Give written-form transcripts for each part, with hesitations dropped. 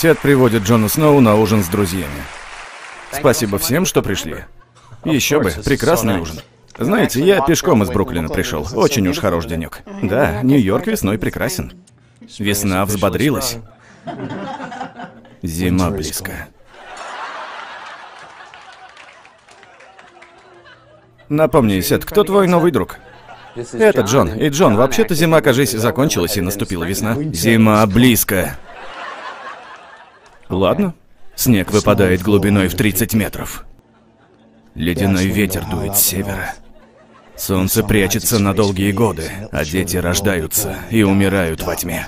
Сет приводит Джона Сноу на ужин с друзьями. Спасибо всем, что пришли. Еще бы, прекрасный ужин. Знаете, я пешком из Бруклина пришел. Очень уж хорош денек. Да, Нью-Йорк весной прекрасен. Весна взбодрилась. Зима близко. Напомни, Сет, кто твой новый друг? Это Джон. И Джон, вообще-то зима, кажись, закончилась и наступила весна. Зима близко. Ладно. Снег выпадает глубиной в 30 метров. Ледяной ветер дует с севера. Солнце прячется на долгие годы, а дети рождаются и умирают во тьме.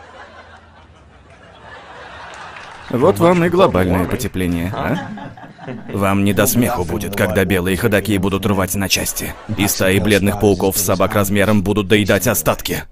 Вот вам и глобальное потепление, а? Вам не до смеху будет, когда белые ходаки будут рвать на части, и стаи бледных пауков с собак размером будут доедать остатки.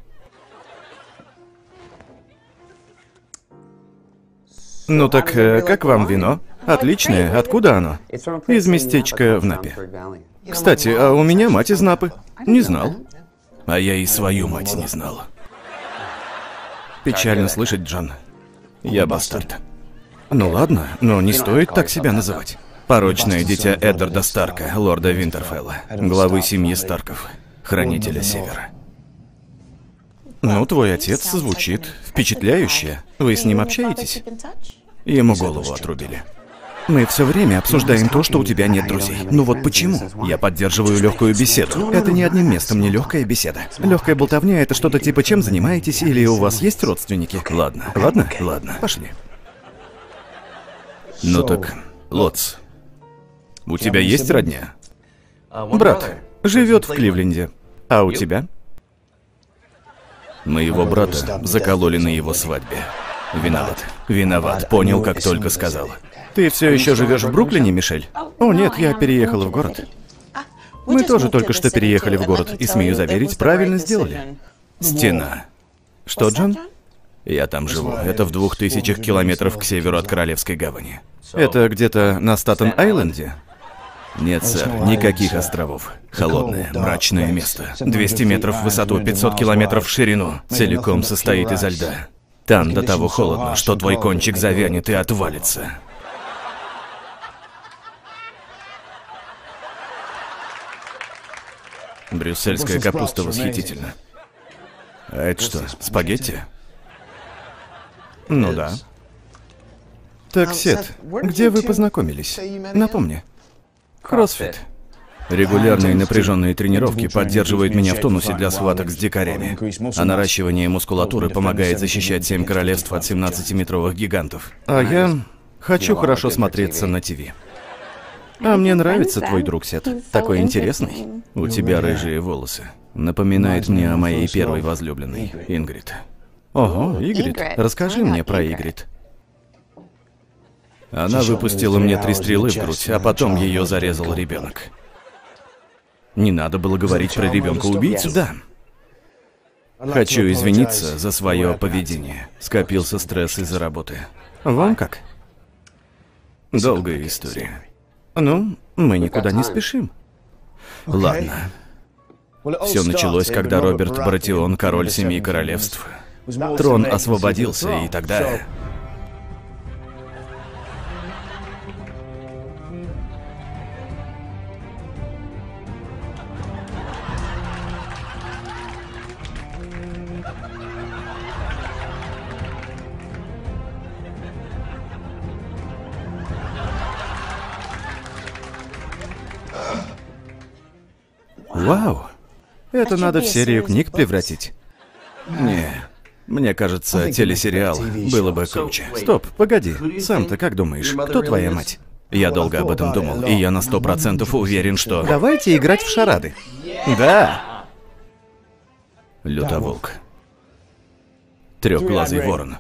Ну так, как вам вино? Отличное. Откуда оно? Из местечка в Напе. Кстати, а у меня мать из Напы. Не знал. А я и свою мать не знал. Печально слышать, Джон. Я бастард. Ну ладно, но не стоит так себя называть. Порочное дитя Эдварда Старка, лорда Винтерфелла, главы семьи Старков, хранителя Севера. Ну, твой отец звучит впечатляюще. Вы с ним общаетесь? Ему голову отрубили. Мы все время обсуждаем то, что у тебя нет друзей. Ну вот почему? Я поддерживаю легкую беседу. Это не одним местом не легкая беседа. Легкая болтовня — это что-то типа «чем занимаетесь» или «у вас есть родственники». Ладно, ладно, ладно, пошли. Ну так, Лотс, у тебя есть родня? Брат живет в Кливленде. А у тебя? Моего брата закололи на его свадьбе. Виноват. Виноват. Понял, как только сказал. Ты все еще живешь в Бруклине, Мишель? О, нет, я переехала в город. Мы тоже только что переехали в город, и, смею заверить, правильно сделали. Стена. Что, Джон? Я там живу. Это в 2000 километров к северу от Королевской гавани. Это где-то на Статен-Айленде? Нет, сэр, никаких островов. Холодное, мрачное место. 200 метров в высоту, 500 километров в ширину. Целиком состоит изо льда. Там до того холодно, что твой кончик завянет и отвалится. Брюссельская капуста восхитительна. А это что, спагетти? Ну да. Так, Сет, где вы познакомились? Напомни. Кроссфит. Регулярные напряженные тренировки поддерживают меня в тонусе для схваток с дикарями, а наращивание мускулатуры помогает защищать 7 королевств от 17-метровых гигантов. А я хочу хорошо смотреться на ТВ. А мне нравится твой друг, Сет. Такой интересный. У тебя рыжие волосы. Напоминает мне о моей первой возлюбленной, Ингрид. Ого, Игрид. Расскажи мне про Игрид. Она выпустила мне 3 стрелы в грудь, а потом ее зарезал ребенок. Не надо было говорить про ребенка-убийцу, да. Хочу извиниться за свое поведение. Скопился стресс из-за работы. Вам как? Долгая история. Ну, мы никуда не спешим. Ладно. Все началось, когда Роберт Баратион, король 7 королевств. Трон освободился, и тогда... Вау! Это надо в серию книг превратить. Не, мне кажется, телесериал было бы круче. Стоп, погоди. Сам-то как думаешь, кто твоя мать? Я долго об этом думал, и я на 100% уверен, что... Давайте играть в шарады. Да. Лютоволк. Трехглазый ворон.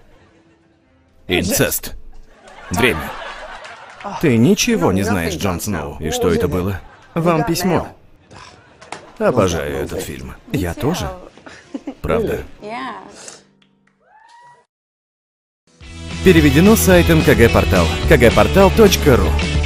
Инцест. Время. Ты ничего не знаешь, Джон Сноу. И что это было? Вам письмо. Обожаю этот фильм. Я тоже. Правда? Переведено сайтом КГ-портал. kgportal.ru